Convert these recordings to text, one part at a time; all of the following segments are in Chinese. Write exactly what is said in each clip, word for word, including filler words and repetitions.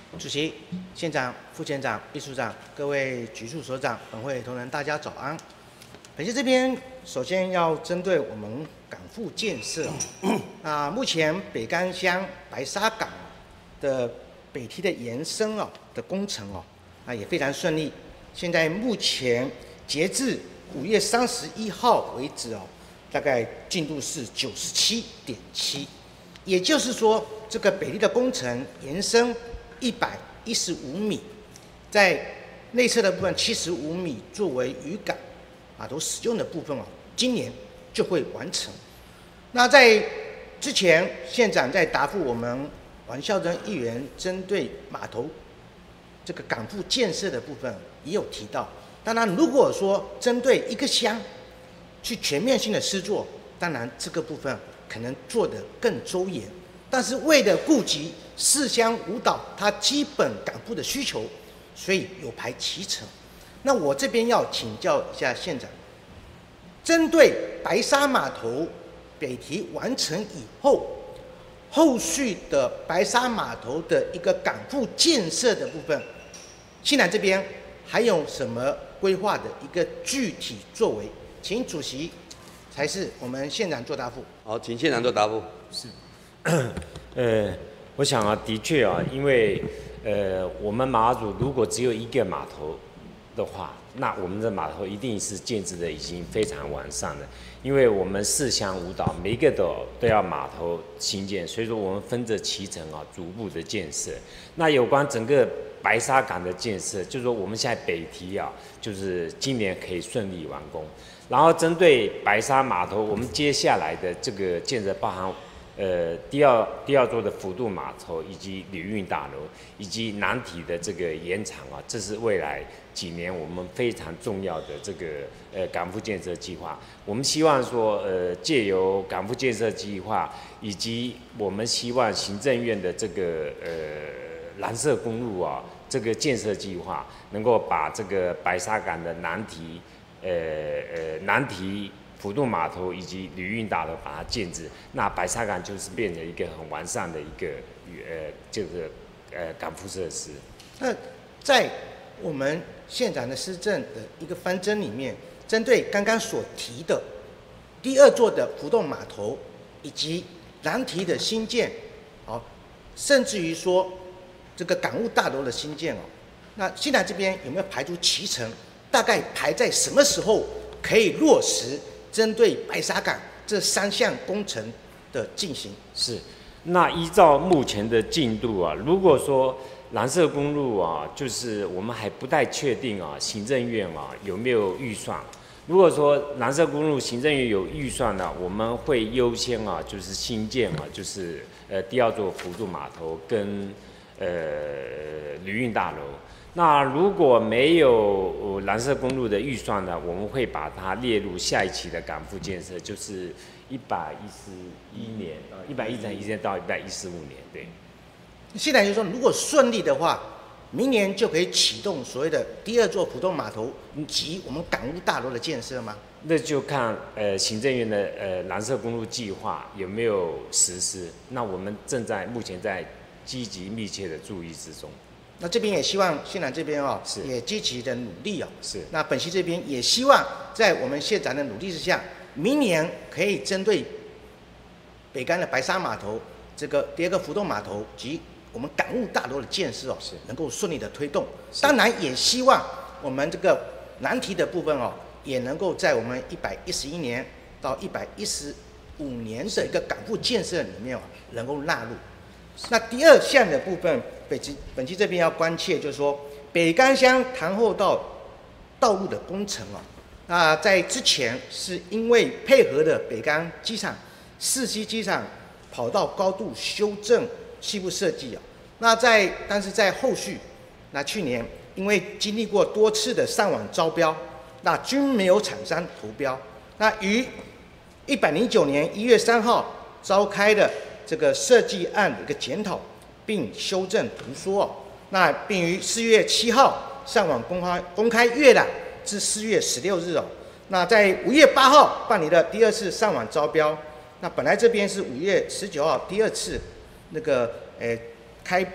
主席、县长、副县长、秘书长、各位局处所长、本会同仁，大家早安。本席这边首先要针对我们港埠建设啊，目前北干乡白沙港的北堤的延伸啊的工程哦，啊也非常顺利。现在目前截至五月三十一号为止哦，大概进度是九十七点七，也就是说，这个北堤的工程延伸一百一十五米，在内侧的部分七十五米作为渔港码头使用的部分哦，今年就会完成。那在之前，县长在答复我们王孝珍议员针对码头这个港埠建设的部分也有提到。当然，如果说针对一个乡去全面性的施作，当然这个部分可能做得更周延。但是为了顾及四乡五岛它基本港埠的需求，所以有排期程。那我这边要请教一下县长，针对白沙码头北堤完成以后，后续的白沙码头的一个港埠建设的部分，县长这边还有什么规划的一个具体作为？请主席才是我们县长做答复。 好，请县长做答复。 是。呃，我想啊，的确啊，因为呃，我们马祖如果只有一个码头的话，那我们的码头一定是建制的已经非常完善了。因为我们四乡五岛每一个都都要码头新建，所以说我们分着期程啊，逐步的建设。那有关整个白沙港的建设，就是说我们现在北堤啊，就是今年可以顺利完工。然后针对白沙码头，我们接下来的这个建设包含。呃，第二第二座的幅度码头以及旅运大楼，以及南堤的这个延长啊，这是未来几年我们非常重要的这个呃港埠建设计划。我们希望说，呃，借由港埠建设计划，以及我们希望行政院的这个呃蓝色公路啊这个建设计划，能够把这个白沙港的南堤，呃呃南堤。幅度码头以及旅运大楼把它建制，那白沙港就是变成一个很完善的一个呃这个呃港埠设施。 那在我们县长的施政的一个方针里面，针对刚刚所提的第二座的浮动码头以及南堤的新建，哦，甚至于说这个港务大楼的新建哦，那县长这边有没有排出期程？大概排在什么时候可以落实？针对白沙港这三项工程的进行是，那依照目前的进度啊，如果说蓝色公路啊，就是我们还不太确定啊，行政院啊有没有预算？如果说蓝色公路行政院有预算呢，我们会优先啊，就是新建啊，就是呃第二座辅助码头跟呃旅运大楼。那如果没有蓝色公路的预算呢，我们会把它列入下一期的港埠建设，就是一百一十一年，一百一十一年到一百一十五年，对。 现在就是说，如果顺利的话，明年就可以启动所谓的第二座普通码头及我们港务大楼的建设吗？ 那就看呃行政院的呃蓝色公路计划有没有实施。那我们正在目前在积极密切的注意之中。 那这边也希望县长这边哦， 是也积极的努力哦。 是。 那本席这边也希望在我们县长的努力之下，明年可以针对北干的白沙码头这个第二个浮动码头及我们港务大楼的建设哦，是能够顺利的推动。当然也希望我们这个南堤的部分哦，也能够在我们一百一十一年到一百一十五年的一个港埠建设里面哦，能够纳入。那第二项的部分，本期本期这边要关切，就是说北干乡潭后道道路的工程哦，那在之前是因为配合的北干机场四期机场跑道高度修正细部设计啊，那在但是在后续，那去年因为经历过多次的上网招标，那均没有厂商投标，那于一百零九年一月三号召开的这个设计案的一个检讨，并修正图说哦，那并于四月七号上网公开公开阅览至四月十六日哦，那在五月八号办理了第二次上网招标，那本来这边是五月十九号第二次那个呃开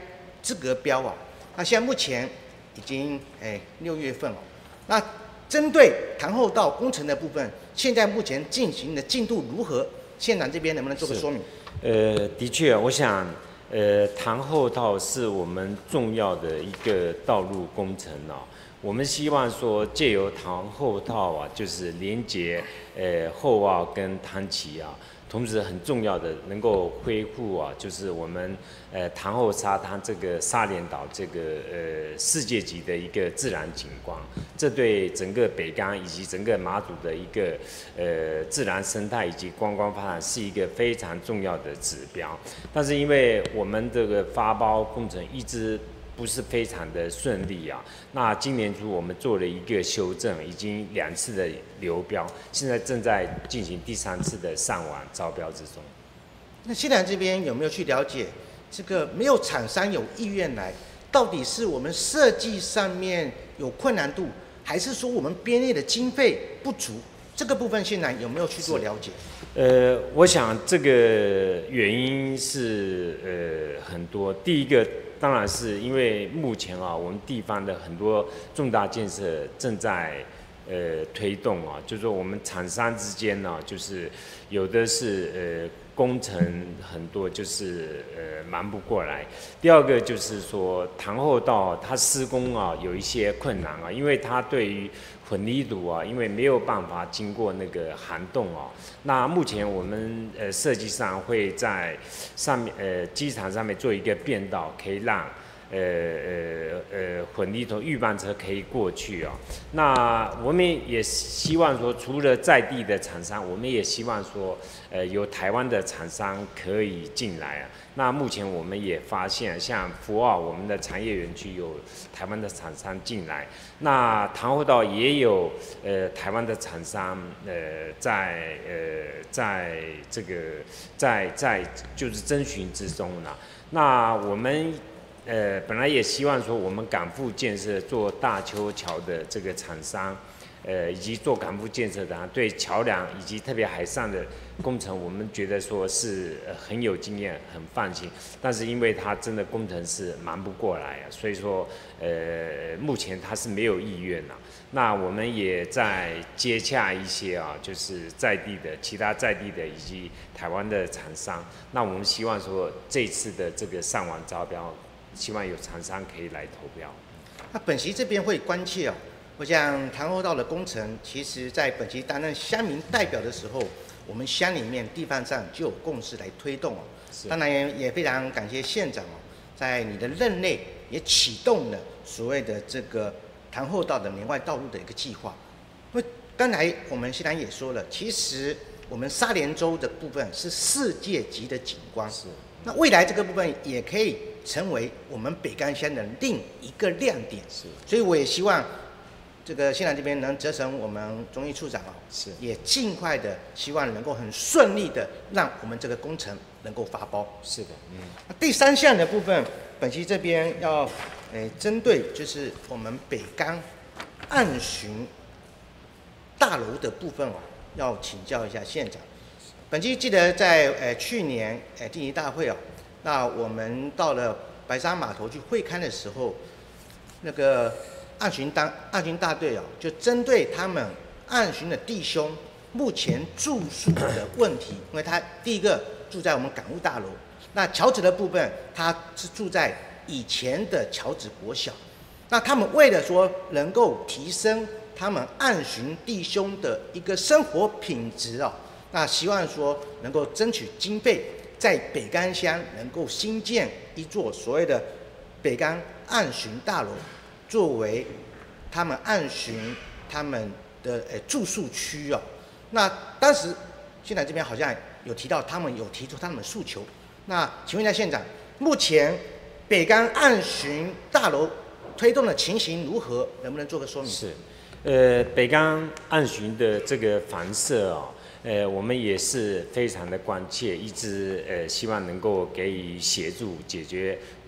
资格标啊。那现在目前已经哎六月份了，那针对潭后道工程的部分，现在目前进行的进度如何？县长这边能不能做个说明？ 呃，的确，我想，呃，潭后道是我们重要的一个道路工程啊。我们希望说，借由潭后道啊，就是连接呃后澳跟潭崎啊，同时很重要的能够恢复啊，就是我们呃潭后沙滩这个沙连岛这个呃世界级的一个自然景观，这对整个北港以及整个马祖的一个呃自然生态以及观光发展是一个非常重要的指标。但是因为我们这个发包工程一直不是非常的顺利啊。那今年初我们做了一个修正，已经两次的流标，现在正在进行第三次的上网招标之中。 那县长这边有没有去了解这个没有厂商有意愿来，到底是我们设计上面有困难度，还是说我们编列的经费不足？这个部分县长有没有去做了解？ 呃，我想这个原因是呃很多。第一个当然是因为目前啊，我们地方的很多重大建设正在呃推动啊，就是说我们厂商之间呢、啊，就是有的是呃工程很多，就是呃忙不过来。第二个就是说潭后道它施工啊有一些困难啊，因为它对于混凝土啊，因为没有办法经过那个涵洞啊。那目前我们呃设计上会在上面呃机场上面做一个变道，可以让呃呃呃混凝土预拌车可以过去啊。那我们也希望说，除了在地的厂商，我们也希望说，呃有台湾的厂商可以进来啊。那目前我们也发现，像福澳我们的产业园区有台湾的厂商进来，那潭后道也有呃台湾的厂商呃在呃在这个在在就是征询之中呢。那我们呃本来也希望说，我们港埠建设做大邱桥的这个厂商。呃，以及做港埠建设的、啊，对桥梁以及特别海上的工程，我们觉得说是、呃、很有经验，很放心。但是因为他真的工程是忙不过来啊，所以说呃，目前他是没有意愿呐、啊。那我们也在接洽一些啊，就是在地的其他在地的以及台湾的厂商。那我们希望说这次的这个上网招标，希望有厂商可以来投标。 那本席这边会关切哦。我想潭后道的工程，其实在本期担任乡民代表的时候，我们乡里面地方上就有共识来推动哦。当然也也非常感谢县长哦，在你的任内也启动了所谓的这个潭后道的连外道路的一个计划。因为刚才我们县长也说了，其实我们沙连洲的部分是世界级的景观，是那未来这个部分也可以成为我们北港乡的另一个亮点。是，所以我也希望。这个县长这边能责成我们中医处长哦，是也尽快的，希望能够很顺利的让我们这个工程能够发包。是的，嗯。那第三项的部分，本期这边要，诶，针对就是我们北港岸巡大楼的部分哦，要请教一下县长。本期记得在呃去年诶定期大会哦，那我们到了白沙码头去会勘的时候，那个。岸巡当岸巡大队哦，就针对他们岸巡的弟兄目前住宿的问题，因为他第一个住在我们港务大楼，那侨子的部分他是住在以前的侨子国小，那他们为了说能够提升他们岸巡弟兄的一个生活品质哦，那希望说能够争取经费，在北港乡能够新建一座所谓的北港岸巡大楼。作为他们岸巡他们的呃住宿区哦，那当时县长这边好像有提到，他们有提出他们的诉求。那请问一下县长，目前北港岸巡大楼推动的情形如何？能不能做个说明？是， 呃，北港岸巡的这个房舍哦。呃，我们也是非常的关切，一直呃希望能够给予协助解决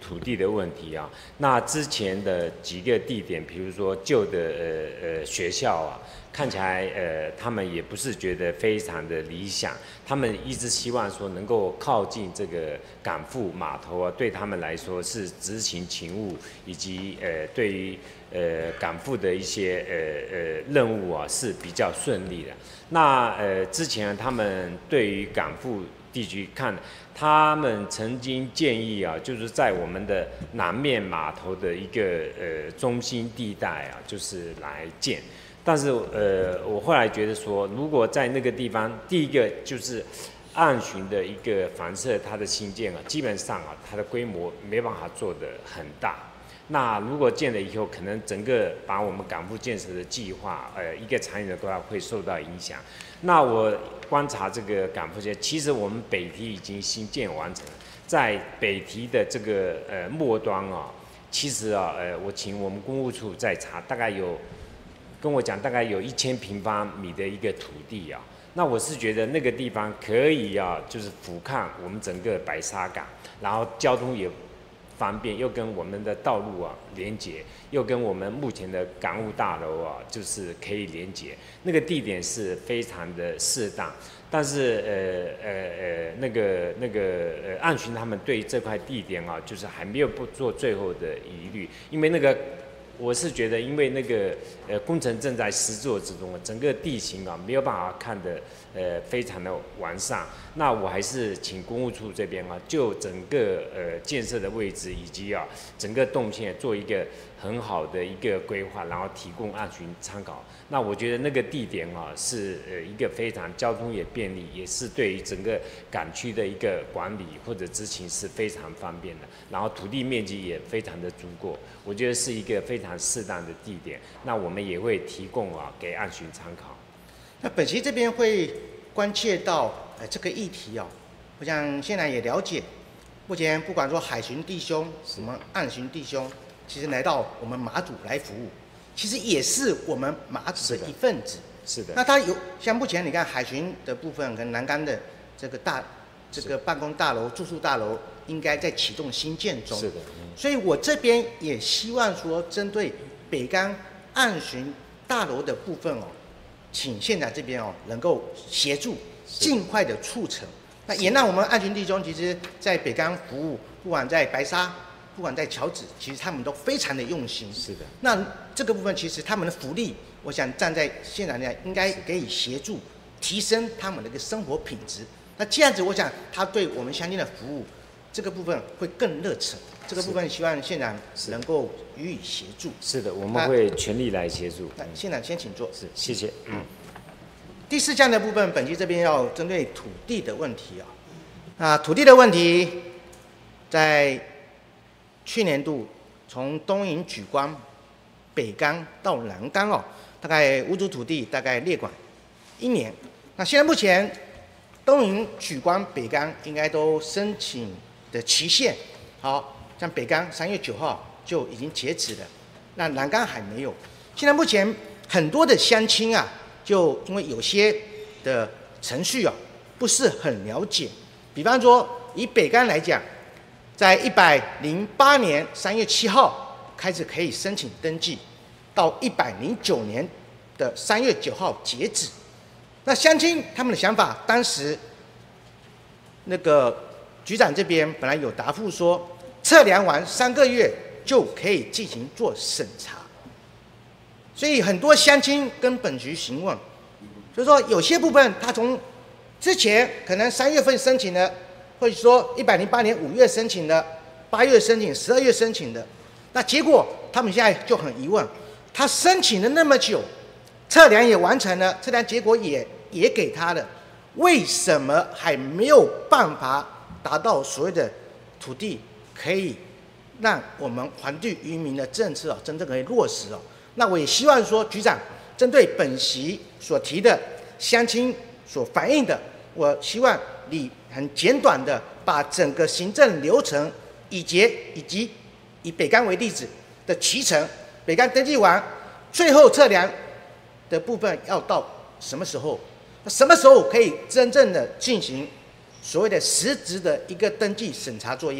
土地的问题啊。那之前的几个地点，比如说旧的呃呃学校啊，看起来呃他们也不是觉得非常的理想，他们一直希望说能够靠近这个港埠码头啊，对他们来说是执行勤务，以及呃对于呃港埠的一些呃呃任务啊是比较顺利的。那呃之前他们对于港埠地区看，他们曾经建议啊，就是在我们的南面码头的一个呃中心地带啊，就是来建。但是呃，我后来觉得说，如果在那个地方，第一个就是岸巡的一个房舍，它的新建啊，基本上啊，它的规模没办法做得很大。那如果建了以后，可能整个把我们港埠建设的计划，呃，一个长远的规划会受到影响。那我观察这个港埠线，其实我们北堤已经新建完成了，在北堤的这个呃末端啊，其实啊，呃，我请我们公务处再查，大概有跟我讲，大概有一千平方米的一个土地啊。那我是觉得那个地方可以啊，就是俯瞰我们整个白沙港，然后交通也方便，又跟我们的道路啊连接，又跟我们目前的港务大楼啊，就是可以连接。那个地点是非常的适当，但是呃呃呃那个那个呃岸巡他们对这块地点啊，就是还没有不做最后的疑虑，因为那个。我是觉得，因为那个呃工程正在施作之中，整个地形啊没有办法看得呃非常的完善。那我还是请公务处这边啊，就整个呃建设的位置以及啊整个动线做一个很好的一个规划，然后提供岸巡参考。那我觉得那个地点啊是呃一个非常交通也便利，也是对于整个港区的一个管理或者执行是非常方便的。然后土地面积也非常的足够，我觉得是一个非常非常适当的地点，那我们也会提供啊给岸巡参考。 那本席这边会关切到呃这个议题哦，我想现在也了解，目前不管说海巡弟兄、什么岸巡弟兄，其实来到我们马祖来服务，其实也是我们马祖的一份子。 是的。 那他有像目前你看海巡的部分跟南竿的这个大这个办公大楼、住宿大楼。应该在启动新建中， 是的， 嗯、所以我这边也希望说，针对北竿岸巡大楼的部分哦，请县长这边哦能够协助，尽快的促成。那也让我们岸巡弟兄，其实在北竿服务，不管在白沙，不管在桥子，其实他们都非常的用心。 是的。 那这个部分其实他们的福利，我想站在县长那应该可以协助提升他们的一个生活品质。那这样子，我想他对我们乡亲的服务。这个部分会更热忱，这个部分希望县长能够予以协助。 是的，我们会全力来协助。 那县长先请坐。 是，谢谢。嗯。 第四项的部分，本期这边要针对土地的问题啊，那土地的问题，在去年度从东引莒光、北竿到南竿哦，大概五组土地大概列管一年。那现在目前东引莒光、北竿应该都申请的期限，好像北竿三月九号就已经截止了，那南竿还没有。现在目前很多的乡亲啊，就因为有些的程序啊不是很了解，比方说以北竿来讲，在一百零八年三月七号开始可以申请登记，到一百零九年的三月九号截止。那乡亲他们的想法，当时那个局长这边本来有答复说，测量完三个月就可以进行做审查，所以很多乡亲跟本局询问，就是说有些部分他从之前可能三月份申请的，或者说一百零八年五月申请的，八月申请、十二月申请的，那结果他们现在就很疑问，他申请了那么久，测量也完成了，测量结果也也给他了，为什么还没有办法达到所谓的土地可以让我们还地于民的政策哦，真正可以落实哦？那我也希望说，局长针对本席所提的乡亲所反映的，我希望你很简短的把整个行政流程以及以及以北竿为例子的期程，北竿登记完，最后测量的部分要到什么时候？那什么时候可以真正的进行所谓的实质的一个登记审查作业？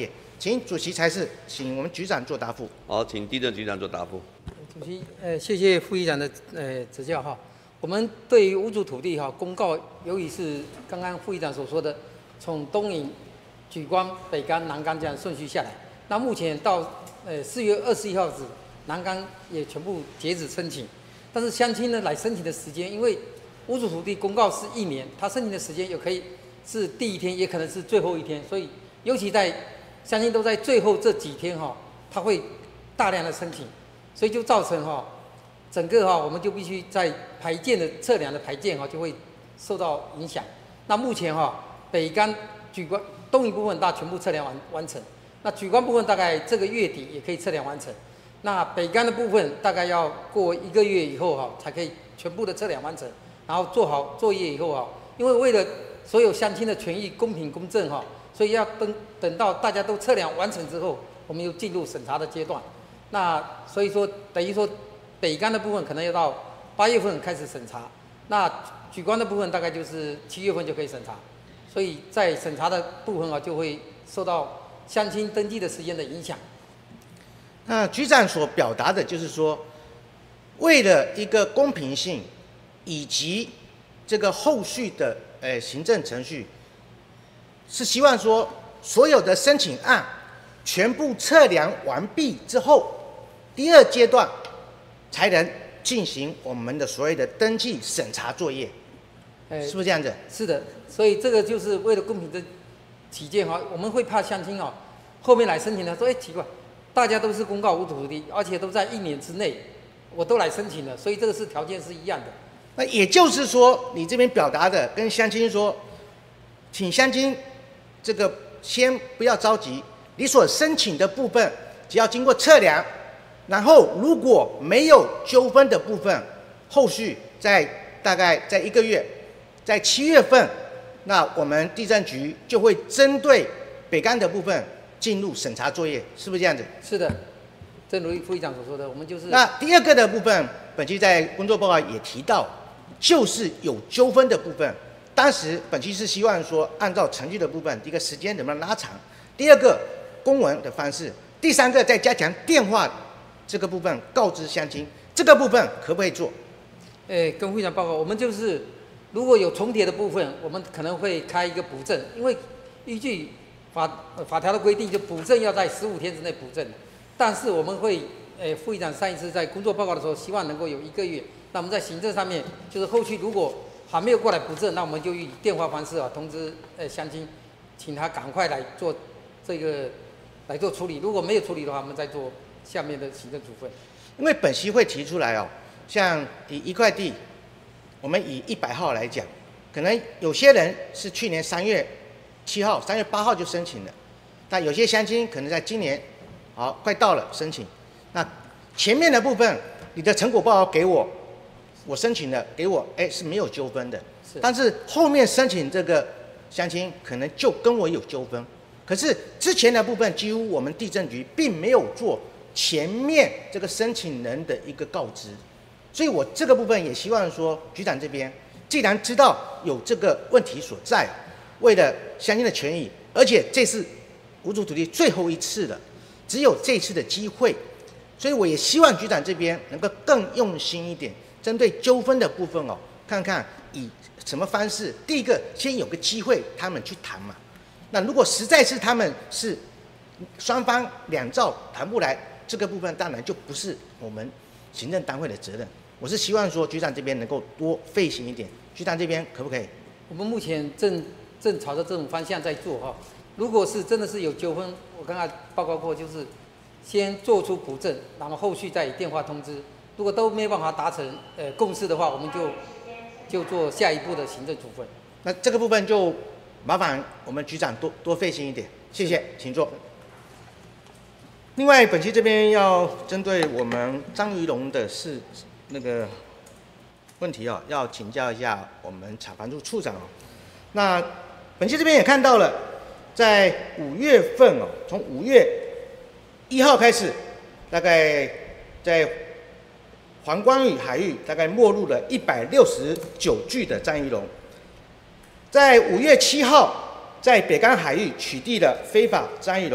请主席裁示，请我们局长做答复。 好，请地政局长做答复。 主席，呃，谢谢副议长的呃指教哈。我们对于无主土地哈公告，由于是刚刚副议长所说的，从东引、莒光、北干、南干这样顺序下来，那目前到呃四月二十一号止，南干也全部截止申请，但是乡亲呢来申请的时间，因为无主土地公告是一年，他申请的时间也可以是第一天，也可能是最后一天，所以尤其在乡亲都在最后这几天哈，他会大量的申请，所以就造成哈，整个哈我们就必须在排件的测量的排件哈就会受到影响。那目前哈北干、莒光、东引部分大全部测量完完成，那莒光部分大概这个月底也可以测量完成，那北干的部分大概要过一个月以后哈才可以全部的测量完成，然后做好作业以后哈，因为为了所有乡亲的权益公平公正哈，所以要等等到大家都测量完成之后，我们又进入审查的阶段。那所以说等于说北干的部分可能要到八月份开始审查，那莒光的部分大概就是七月份就可以审查，所以在审查的部分啊就会受到乡亲登记的时间的影响。 那局长所表达的就是说，为了一个公平性以及这个后续的呃行政程序，是希望说所有的申请案全部测量完毕之后，第二阶段才能进行我们的所谓的登记审查作业， 呃是不是这样子？ 是的，所以这个就是为了公平的起见哈，我们会怕乡亲哦后面来申请的说，哎奇怪，大家都是公告无土地，而且都在一年之内，我都来申请了，所以这个是条件是一样的。 那也就是说，你这边表达的跟乡亲说，请乡亲这个先不要着急，你所申请的部分只要经过测量，然后如果没有纠纷的部分，后续在大概在一个月，在七月份，那我们地政局就会针对北干的部分进入审查作业，是不是这样子？ 是的，正如副议长所说的，我们就是。 那第二个的部分，本期在工作报告也提到，就是有纠纷的部分。当时本期是希望说，按照程序的部分，第一个时间能不能拉长，第二个公文的方式，第三个再加强电话这个部分告知乡亲，这个部分可不可以做？ 诶，跟会长报告，我们就是如果有重叠的部分，我们可能会开一个补正，因为依据法法条的规定，就补正要在十五天之内补正。但是我们会，诶，副议长上一次在工作报告的时候，希望能够有一个月。那我们在行政上面，就是后续如果还没有过来补正，那我们就以电话方式啊通知呃乡亲，请他赶快来做这个来做处理。如果没有处理的话，我们再做下面的行政处分。 因为本席会提出来哦，像以一块地，我们以一百号来讲，可能有些人是去年三月七号、三月八号就申请了，但有些乡亲可能在今年，好快到了申请，那前面的部分你的成果报告给我。我申请了，给我，哎，是没有纠纷的。是，但是后面申请这个乡亲可能就跟我有纠纷。可是之前的部分，几乎我们地政局并没有做前面这个申请人的一个告知，所以我这个部分也希望说，局长这边既然知道有这个问题所在，为了乡亲的权益，而且这是无主土地最后一次了，只有这次的机会，所以我也希望局长这边能够更用心一点。针对纠纷的部分哦，看看以什么方式。第一个，先有个机会他们去谈嘛。那如果实在是他们是双方两造谈不来，这个部分当然就不是我们行政单位的责任。我是希望说局长这边能够多费心一点。局长这边可不可以？ 我们目前正正朝着这种方向在做哈。如果是真的是有纠纷，我刚才报告过，就是先做出补正，然后后续再以电话通知。如果都没有办法达成呃共识的话，我们就就做下一步的行政处分。 那这个部分就麻烦我们局长多多费心一点，谢谢，请坐。另外，本期这边要针对我们张于龙的事那个问题哦，要请教一下我们厂房处处长哦。那本期这边也看到了，在五月份哦，从五月一号开始，大概在黄光屿海域大概没入了一百六十九具的张鱼龙，在五月七号在北干海域取缔了非法张鱼龙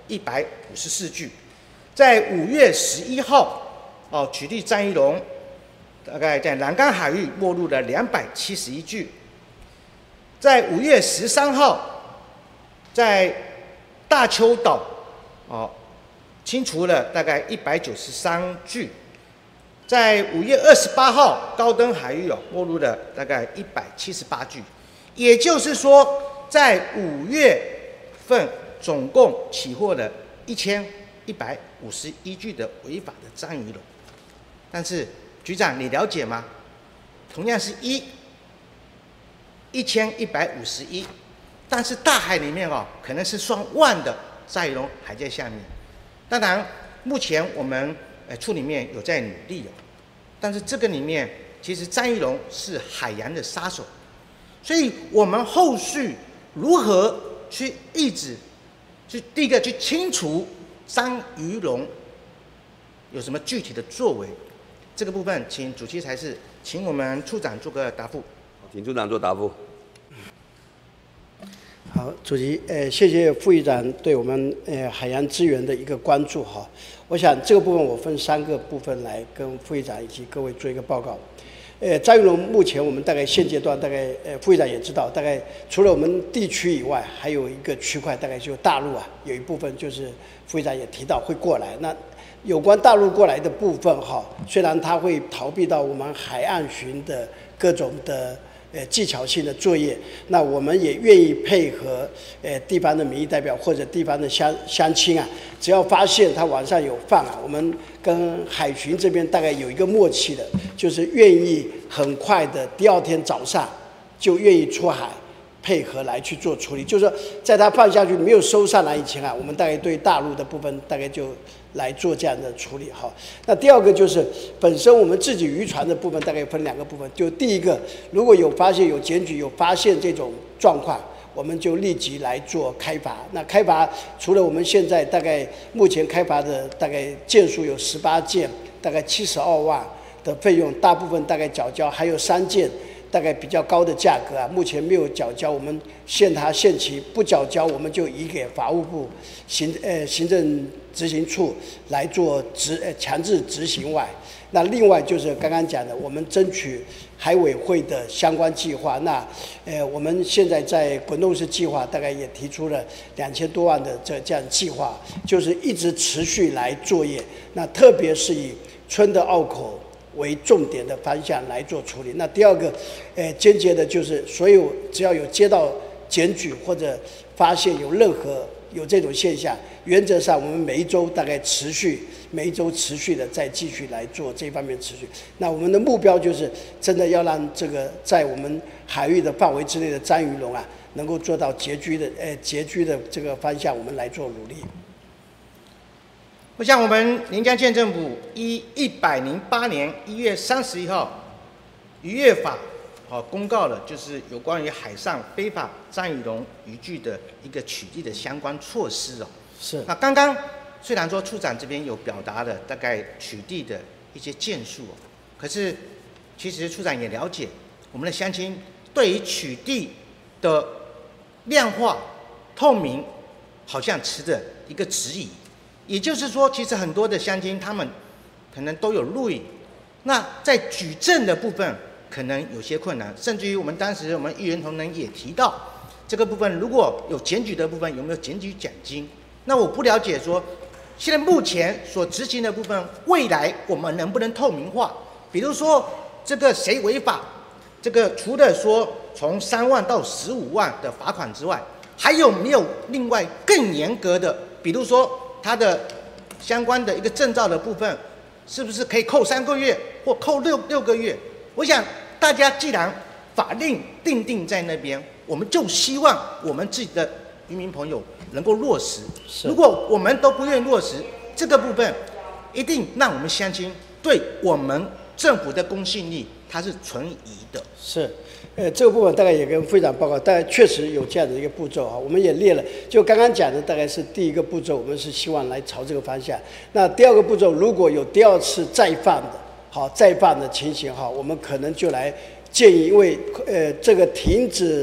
一百五十四具。在五月十一号，哦，取缔张一龙，大概在南竿海域没入了两百七十一具。在五月十三号，在大邱岛，哦，清除了大概一百九十三具。在五月二十八号，高登海域哦没入了大概一百七十八具。也就是说，在五月份总共起获了一千一百五十一具的违法的章鱼龙。但是局长，你了解吗？同样是一一千一百五十一，但是大海里面哦，可能是上万的章鱼龙还在下面。当然，目前我们呃处里面有在努力哦，但是这个里面其实章鱼龙是海洋的杀手。所以我们后续如何去抑制，去第一个去清除章鱼龙，有什么具体的作为？这个部分，请主席裁示，请我们处长做个答复。 请处长做答复。 好，主席，呃，谢谢副议长对我们呃海洋资源的一个关注哈。我想这个部分我分三个部分来跟副议长以及各位做一个报告。呃，章鱼龙目前我们大概现阶段大概呃副议长也知道，大概除了我们地区以外，还有一个区块大概就大陆啊，有一部分就是副议长也提到会过来。那有关大陆过来的部分哈，虽然它会逃避到我们海岸巡的各种的呃技巧性的作业，那我们也愿意配合呃地方的民意代表或者地方的乡乡亲啊，只要发现它晚上有放啊，我们跟海巡这边大概有一个默契的，就是愿意很快的第二天早上就愿意出海配合来去做处理，就是说在它放下去没有收上来以前啊，我们大概对大陆的部分大概就来做这样的处理哈。那第二个就是本身我们自己渔船的部分大概分两个部分，就第一个，如果有发现有检举有发现这种状况，我们就立即来做开罚。那开罚除了我们现在大概目前开罚的大概件数有十八件，大概七十二万的费用，大部分大概缴交，还有三件大概比较高的价格啊，目前没有缴交，我们限他限期不缴交，我们就移给法务部行呃行政执行处来做执呃强制执行外。那另外就是刚刚讲的，我们争取海委会的相关计划。那呃我们现在在滚动式计划大概也提出了两千多万的这这样计划，就是一直持续来作业。那特别是以春的澳口为重点的方向来做处理。那第二个，呃，间接的就是所有只要有接到检举或者发现有任何有这种现象，原则上我们每一周大概持续，每一周持续的再继续来做这方面持续。那我们的目标就是真的要让这个在我们海域的范围之内的章鱼龙啊，能够做到截居的，呃，截居的这个方向，我们来做努力。 我想我们临江县政府依一百零八年一月三十一号渔业法好公告了，就是有关于海上非法章鱼龙渔具的一个取缔的相关措施哦。 是。 那刚刚虽然说处长这边有表达了大概取缔的一些件数哦，可是其实处长也了解我们的乡亲对于取缔的量化透明，好像持着一个质疑。也就是说，其实很多的乡亲他们可能都有录影，那在举证的部分可能有些困难，甚至于我们当时我们议员同仁也提到，这个部分如果有检举的部分有没有检举奖金？那我不了解说，现在目前所执行的部分，未来我们能不能透明化？比如说这个谁违法，这个除了说从三万到十五万的罚款之外，还有没有另外更严格的？比如说它的相关的一个证照的部分，是不是可以扣三个月或扣六六个月？我想大家既然法令定定在那边，我们就希望我们自己的渔民朋友能够落实。如果我们都不愿意落实这个部分，一定让我们乡亲对我们政府的公信力它是存疑的。 是。呃，这个部分大概也跟副议长报告，大概确实有这样的一个步骤啊，我们也列了，就刚刚讲的大概是第一个步骤，我们是希望来朝这个方向。那第二个步骤，如果有第二次再犯的，好再犯的情形哈，我们可能就来建议，因为呃这个停止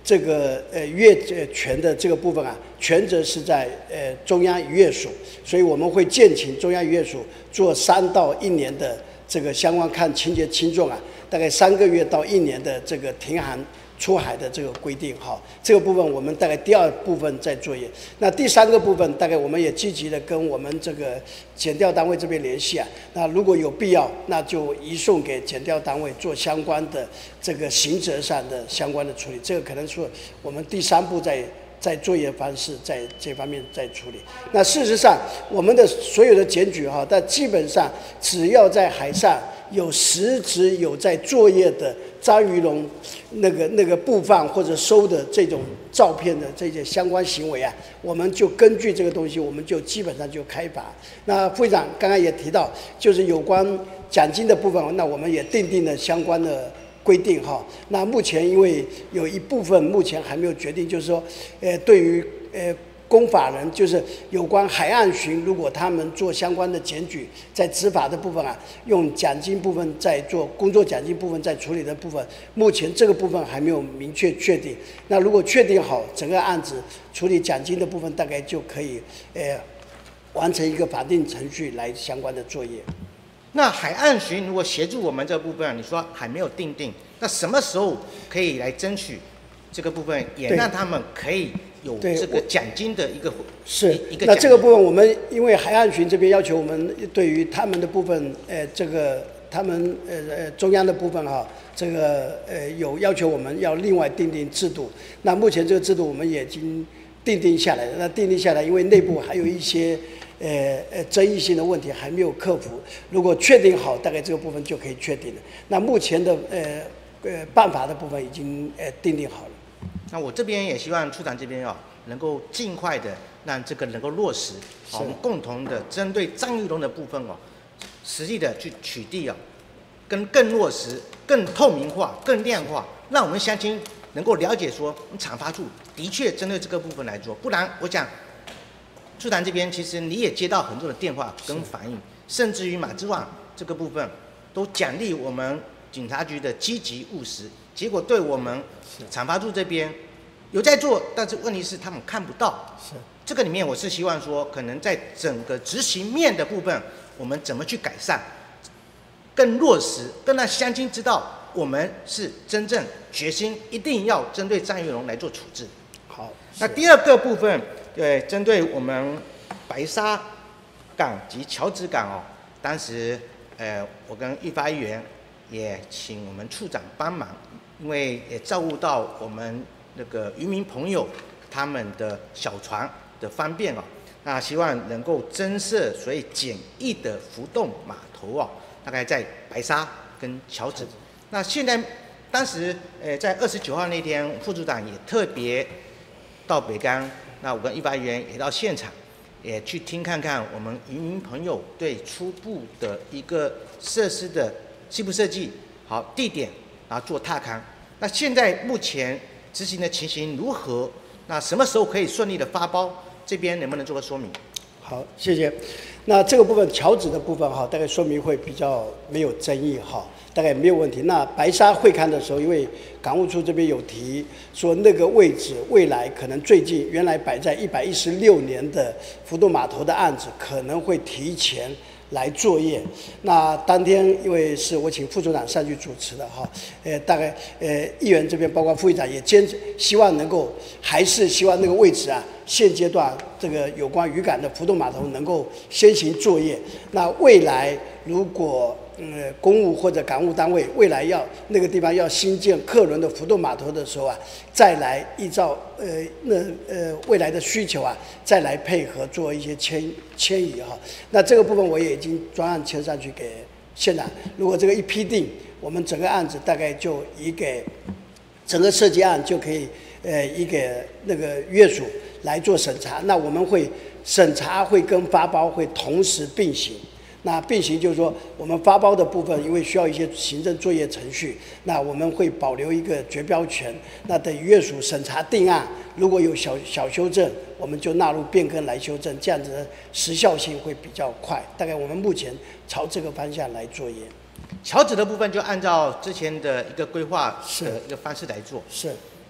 这个呃越权的这个部分啊，权责是在呃中央渔业署，所以我们会建请中央渔业署做三到一年的这个相关看情节轻重啊，大概三个月到一年的这个停航出海的这个规定哈，这个部分我们大概第二部分在作业。那第三个部分，大概我们也积极的跟我们这个检调单位这边联系啊。那如果有必要，那就移送给检调单位做相关的这个刑责上的相关的处理。这个可能是我们第三步在在作业方式在这方面在处理。那事实上，我们的所有的检举哈，但基本上只要在海上有实质有在作业的张鱼龙那个那个布放或者收的这种照片的这些相关行为啊，我们就根据这个东西，我们就基本上就开罚。那副长刚刚也提到，就是有关奖金的部分，那我们也订定了相关的规定哈。那目前因为有一部分目前还没有决定，就是说，呃，对于呃。公法人就是有关海岸巡，如果他们做相关的检举，在执法的部分啊，用奖金部分在做工作奖金部分在处理的部分，目前这个部分还没有明确确定。那如果确定好整个案子处理奖金的部分，大概就可以呃完成一个法定程序来相关的作业。 那海岸巡如果协助我们这部分，你说还没有定定，那什么时候可以来争取这个部分，也让他们可以有这个奖金的一个是一个。 那这个部分，我们因为海岸巡这边要求我们对于他们的部分，呃，这个他们呃呃中央的部分哈、啊，这个呃有要求我们要另外订定制度。那目前这个制度我们也已经订定下来了。那订定下来，因为内部还有一些呃呃争议性的问题还没有克服。如果确定好，大概这个部分就可以确定了。那目前的呃呃办法的部分已经呃订定好了。 那我这边也希望处长这边啊，能够尽快的让这个能够落实，好，我们共同的针对张鱼龙的部分哦，实际的去取缔啊，跟更落实、更透明化、更量化，让我们乡亲能够了解说，我们厂发处的确针对这个部分来做，不然我想，处长这边其实你也接到很多的电话跟反映，甚至于马之旺这个部分都奖励我们警察局的积极务实。结果对我们厂发处这边有在做，但是问题是他们看不到。 是这个里面，我是希望说，可能在整个执行面的部分，我们怎么去改善，更落实，更让乡亲知道我们是真正决心一定要针对张鱼龙来做处置。 好， 那第二个部分，对，针对我们白沙港及桥子港哦，当时呃，我跟玉发议员也请我们处长帮忙。因为也照顾到我们那个渔民朋友他们的小船的方便哦，那希望能够增设所谓简易的浮动码头哦，大概在白沙跟桥子。那现在当时呃在二十九号那天，副处长也特别到北港，那我跟一发议员也到现场，也去听看看我们渔民朋友对初步的一个设施的西部设计，好地点。然后做踏勘，那现在目前执行的情形如何？那什么时候可以顺利的发包？这边能不能做个说明？ 好，谢谢。那这个部分桥子的部分哈，大概说明会比较没有争议哈，大概没有问题。那白沙会勘的时候，因为港务处这边有提说那个位置未来可能最近原来摆在一百一十六年的浮动码头的案子可能会提前来作业。那当天因为是我请副处长上去主持的哈，呃，大概呃议员这边包括副议长也坚持希望能够还是希望那个位置啊，现阶段这个有关渔港的浮动码头能够先行作业。那未来如果呃公务或者港务单位未来要那个地方要新建客轮的浮动码头的时候啊，再来依照呃那呃未来的需求啊，再来配合做一些迁迁移哈。那这个部分我也已经专案签上去给县长，如果这个一批定，我们整个案子大概就移给整个设计案就可以呃移给那个渔业署来做审查。那我们会审查会跟发包会同时并行。那并行就是说，我们发包的部分，因为需要一些行政作业程序，那我们会保留一个决标权。那等渔业署审查定案，如果有小小修正，我们就纳入变更来修正，这样子的时效性会比较快。大概我们目前朝这个方向来作业。 桥子的部分就按照之前的一个规划的一个方式来做。 是。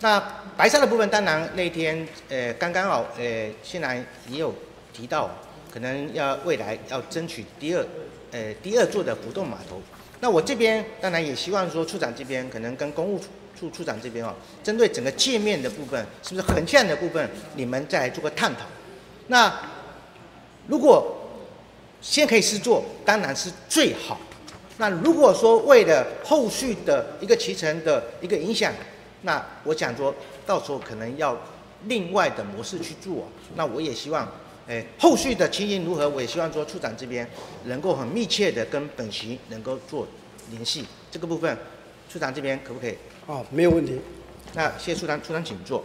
那白沙的部分，当然那天呃刚刚好，呃现在也有提到，可能要未来要争取第二呃第二座的浮动码头。那我这边当然也希望说，处长这边可能跟公务处处长这边哦，针对整个界面的部分，是不是横向的部分，你们再来做个探讨。那如果先可以试做，当然是最好。那如果说为了后续的一个骑乘的一个影响，那我想说到时候可能要另外的模式去做。那我也希望，哎，后续的情形如何，我也希望说处长这边能够很密切的跟本席能够做联系。这个部分，处长这边可不可以？ 哦，没有问题。 那谢谢处长，处长请坐。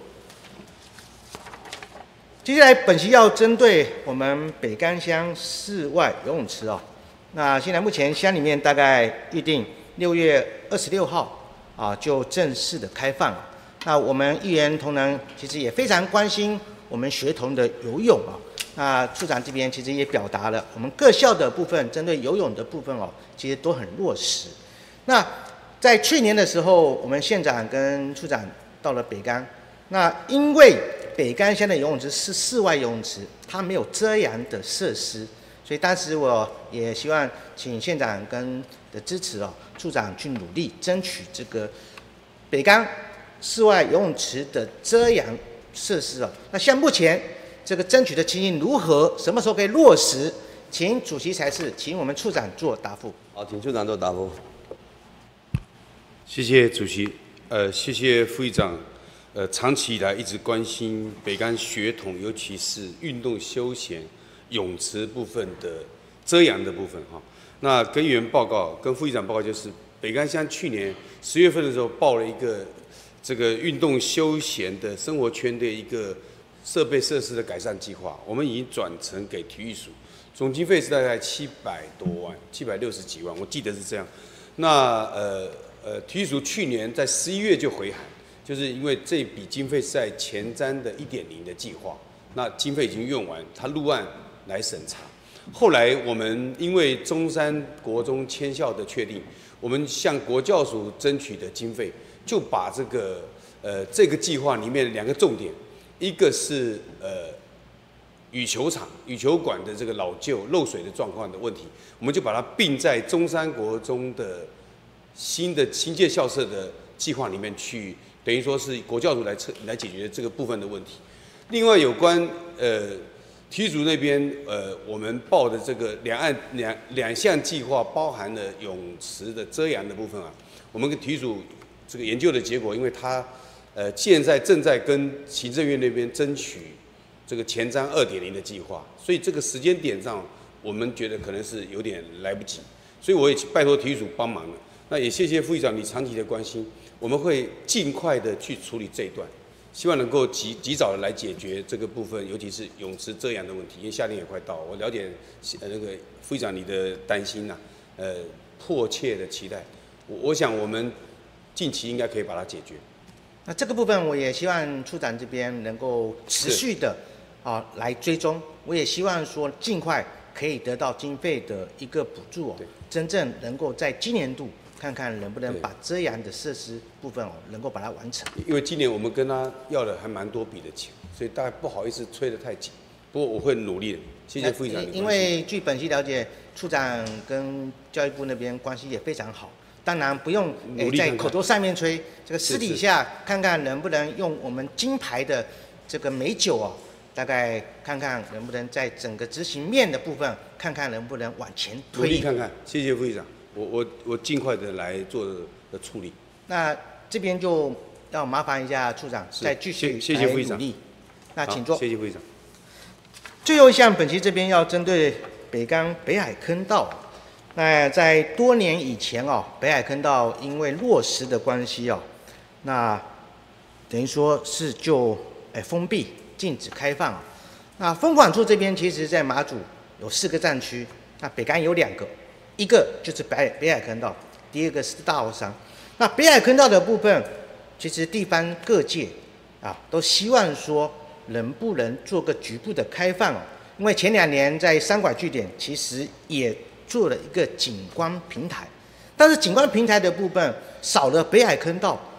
接下来本席要针对我们北干乡室外游泳池哦，那现在目前乡里面大概预定六月二十六号啊就正式的开放。那我们议员同仁其实也非常关心我们学童的游泳啊。那处长这边其实也表达了我们各校的部分针对游泳的部分哦，其实都很落实。那在去年的时候，我们县长跟处长到了北干，那因为北干乡的游泳池是室外游泳池，它没有遮阳的设施，所以当时我也希望请县长跟的支持哦，处长去努力争取这个北干室外游泳池的遮阳设施哦。那像目前这个争取的情形如何？什么时候可以落实？请主席裁示，请我们处长做答复。 好，请处长做答复。 谢谢主席，呃，谢谢副议长。呃，长期以来一直关心北干学童，尤其是运动休闲泳池部分的遮阳的部分哈。那跟议员报告，跟副议长报告，就是北干乡去年十月份的时候报了一个这个运动休闲的生活圈的一个设备设施的改善计划，我们已经转成给体育署，总经费是大概七百多万，七百六十几万，我记得是这样。那呃呃，体育署去年在十一月就回函。就是因为这笔经费是在前瞻的 一点零 的计划，那经费已经用完，他入案来审查。后来我们因为中山国中迁校的确定，我们向国教署争取的经费，就把这个呃这个计划里面两个重点，一个是呃羽球场、羽球馆的这个老旧漏水的状况的问题，我们就把它并在中山国中的新的新建校舍的计划里面去。等于说是国教署来测来解决这个部分的问题。另外有关呃体育署那边呃我们报的这个两岸两两项计划，包含了泳池的遮阳的部分啊，我们跟体育署这个研究的结果，因为它呃现在正在跟行政院那边争取这个前瞻 二点零 的计划，所以这个时间点上我们觉得可能是有点来不及，所以我也拜托体育署帮忙了。那也谢谢副议长你长期的关心。我们会尽快的去处理这一段，希望能够及及早的来解决这个部分，尤其是泳池遮阳的问题。因为夏天也快到，我了解呃那个副议长你的担心呐、啊，呃迫切的期待。我我想我们近期应该可以把它解决。 那这个部分我也希望处长这边能够持续的啊来追踪，我也希望说尽快可以得到经费的一个补助哦，真正能够在今年度。看看能不能把遮阳的设施部分哦，能够把它完成。 因为今年我们跟他要了还蛮多笔的钱，所以大概不好意思催得太紧。不过我会努力的，谢谢副议长。 因为据本席了解，处长跟教育部那边关系也非常好，当然不用努力看看在口头上面吹，这个私底下看看能不能用我们金牌的这个美酒哦，大概看看能不能在整个执行面的部分，看看能不能往前推。 努力看看，谢谢副议长。我我我尽快的来做的处理。 那这边就要麻烦一下处长再继续谢谢副议长。 那请坐。 谢谢副议长。 最后一项，本期这边要针对北干北海坑道。那在多年以前哦，北海坑道因为落实的关系哦，那等于说是就哎封闭禁止开放。那风管处这边其实在马祖有四个站区，那北干有两个。一个就是北海北海坑道，第二个是大澳山。那北海坑道的部分，其实地方各界啊都希望说能不能做个局部的开放哦，因为前两年在三拐据点其实也做了一个景观平台，但是景观平台的部分少了北海坑道，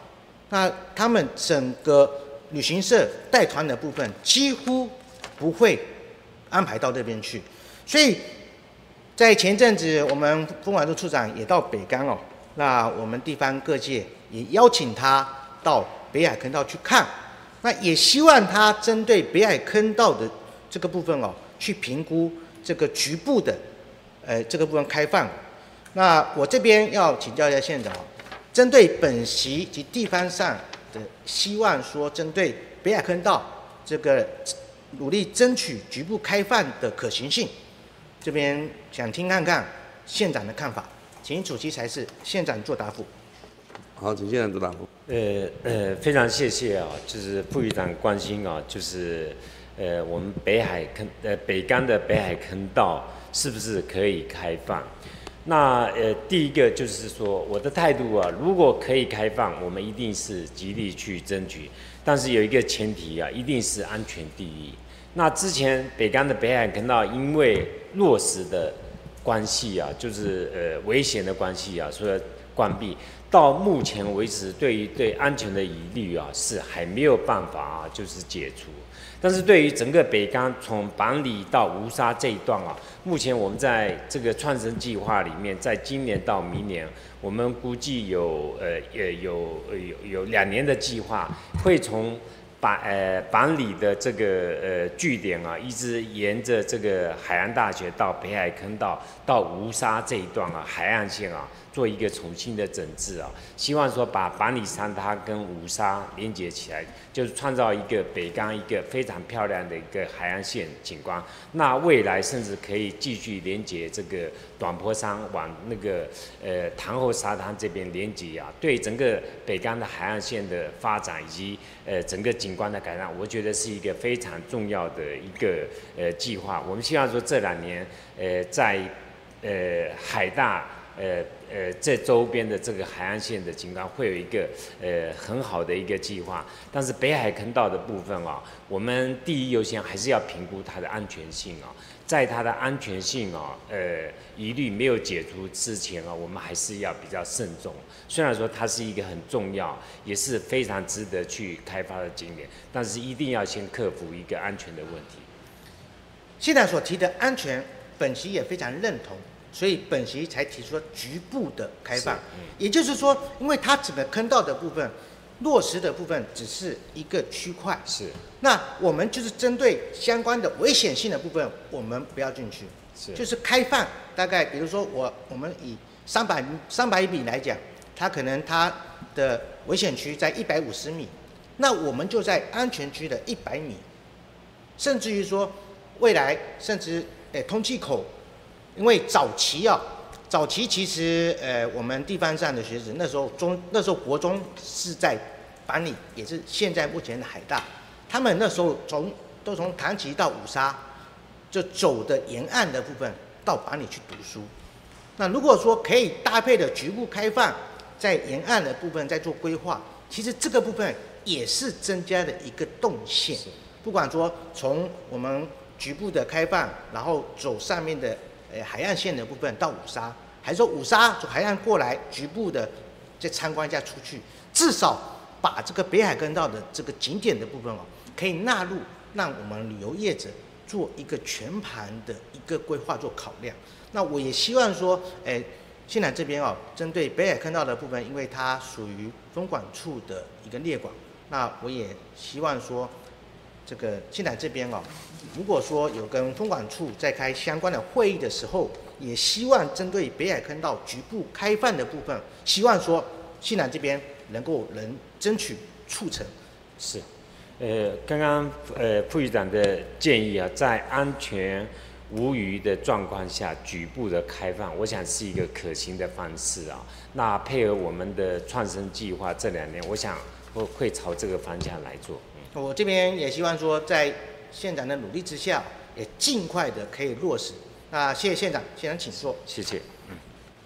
那他们整个旅行社带团的部分几乎不会安排到这边去，所以在前阵子我们风管处处长也到北竿哦，那我们地方各界也邀请他到北海坑道去看，那也希望他针对北海坑道的这个部分哦，去评估这个局部的呃这个部分开放。那我这边要请教一下县长，针对本席及地方上的希望说，针对北海坑道这个努力争取局部开放的可行性，这边想听看看县长的看法，请主席才是县长做答复。 好，请县长做答复。 呃呃，非常谢谢啊，就是副议长关心啊，就是呃我们北海坑呃北竿的北海坑道是不是可以开放？那呃，第一个就是说，我的态度啊，如果可以开放，我们一定是极力去争取。但是有一个前提啊，一定是安全第一。那之前北竿的北海坑道因为落实的关系啊，就是呃危险的关系啊，所以关闭。到目前为止，对于对安全的疑虑啊，是还没有办法啊，就是解除。但是对于整个北竿从板里到吴沙这一段啊，目前我们在这个创生计划里面，在今年到明年，我们估计有呃呃有有有两年的计划，会从板呃板里的这个呃据点啊，一直沿着这个海洋大学到北海坑道到吴沙这一段啊海岸线啊，做一个重新的整治啊，希望说把板里山它跟吴沙连接起来，就是创造一个北竿一个非常漂亮的一个海岸线景观。那未来甚至可以继续连接这个短坡山往那个呃潭后沙滩这边连接啊，对整个北竿的海岸线的发展以及呃整个景观的改善，我觉得是一个非常重要的一个呃计划。我们希望说这两年呃在呃海大呃呃这周边的这个海岸线的景观会有一个呃很好的一个计划，但是北海坑道的部分啊，我们第一优先还是要评估它的安全性啊。在它的安全性啊，呃，疑虑没有解除之前啊，我们还是要比较慎重。虽然说它是一个很重要，也是非常值得去开发的景点，但是一定要先克服一个安全的问题。 县长所提的安全，本席也非常认同，所以本席才提出了局部的开放。嗯、也就是说，因为它整个坑道的部分落实的部分只是一个区块， 是。 那我们就是针对相关的危险性的部分，我们不要进去， 是。 就是开放，大概比如说我我们以三百三百米来讲，它可能它的危险区在一百五十米，那我们就在安全区的一百米，甚至于说未来甚至诶通气口，因为早期啊。早期其实，呃，我们地方上的学子那时候中那时候国中是在板里，也是现在目前的海大，他们那时候从都从潭崎到五沙，就走的沿岸的部分到板里去读书。那如果说可以搭配的局部开放，在沿岸的部分再做规划，其实这个部分也是增加的一个动线。不管说从我们局部的开放，然后走上面的。呃，海岸线的部分到五沙，还是说五沙从海岸过来，局部的再参观一下出去，至少把这个北海坑道的这个景点的部分哦，可以纳入，让我们旅游业者做一个全盘的一个规划做考量。那我也希望说，哎，县长这边哦，针对北海坑道的部分，因为它属于风管处的一个列管，那我也希望说。这个县长这边哦，如果说有跟风管处在开相关的会议的时候，也希望针对北海坑道局部开放的部分，希望说县长这边能够能争取促成。 是，呃，刚刚呃副议长的建议啊，在安全无虞的状况下，局部的开放，我想是一个可行的方式啊。那配合我们的创生计划这两年，我想会会朝这个方向来做。 我这边也希望说，在县长的努力之下，也尽快的可以落实。那谢谢县长，县长请坐。 谢谢。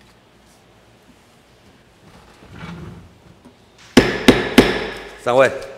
嗯。三位。